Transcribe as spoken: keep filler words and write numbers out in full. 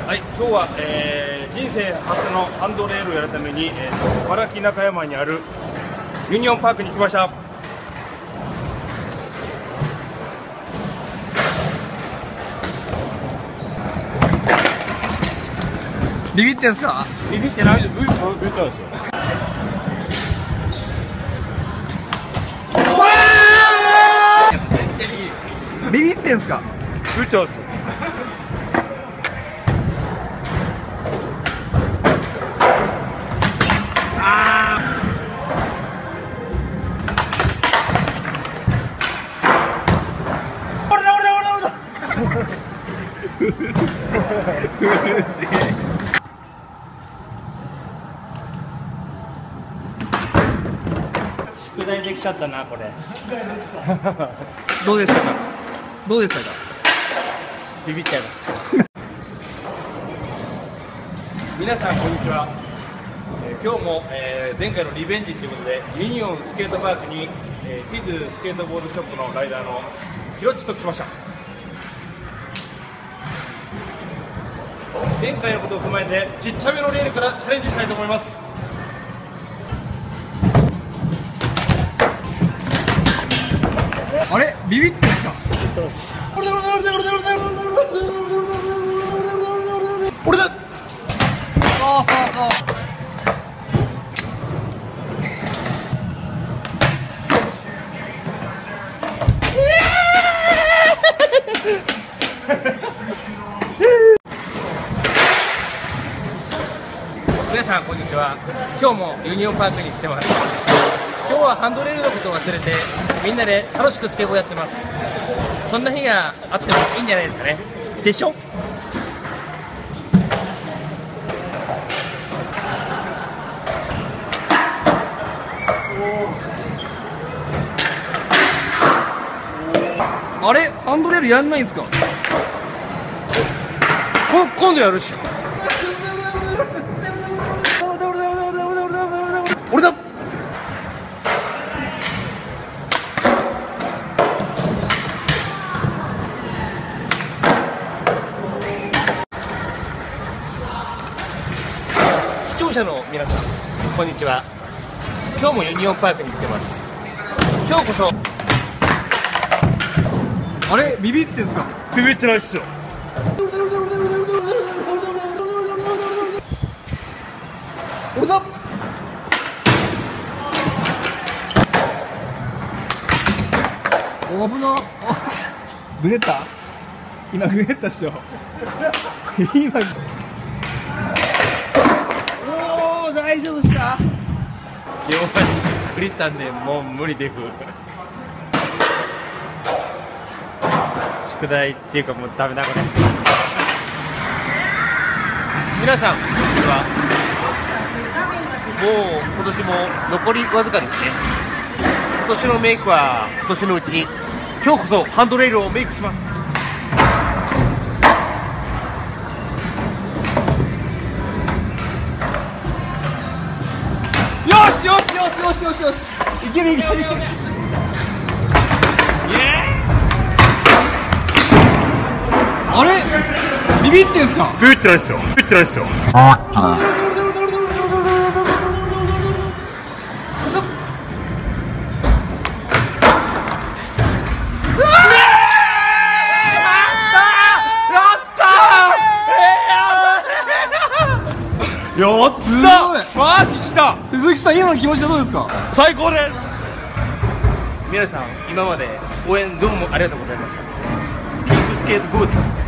はい、今日は、えー、人生初のハンドレールをやるために、えー、と茨城中山にあるユニオンパークに来ました。 ビビってんすか？ ビビってないです。ビビってないですよ。 ビビってんすか？ ビビってますよ。宿題できちゃったな、これ。 どうでしたか？どうでしたか？ ビビっちゃいます。皆さんこんにちは。えー、今日も、えー、前回のリベンジということでユニオンスケートパークに、えー、ティズスケートボードショップのライダーのヒロッチと来ました。前回のことを踏まえてちっちゃめのレールからチャレンジしたいと思います。 あれビビってんすか？ 俺だ。 そうそうそう。 皆さんこんにちは。今日もユニオンパークに来てます。今日はハンドレールのことを忘れてみんなで楽しくスケボーやってます。そんな日があってもいいんじゃないですかね。でしょ？ あれハンドレールやんないんすか？ こ今度やるっしょ。俺だ。視聴者の皆さんこんにちは。今日もユニオンパークに来てます。今日こそあれビビってんすか？ ビビってないっすよ。俺だ。 お危な。ぐねった？今ぐねったっしょ。今おお大丈夫ですか？ 両足振りったんでもう無理でく。宿題っていうかもうダメだこれ。皆さんこんにちは。もう今年も残りわずかですね。今年のメイクは今年のうちに。今日こそハンドレールをメイクします。 よしよしよしよしよしよしいけるいけるいける。あれビビってんすか？ ビビってないですよ。ビビってないですよ。やった！マジ来た！ 鈴木さん今の気持ちはどうですか？ 最高です。皆さん今まで応援どうもありがとうございました。キングスケートボード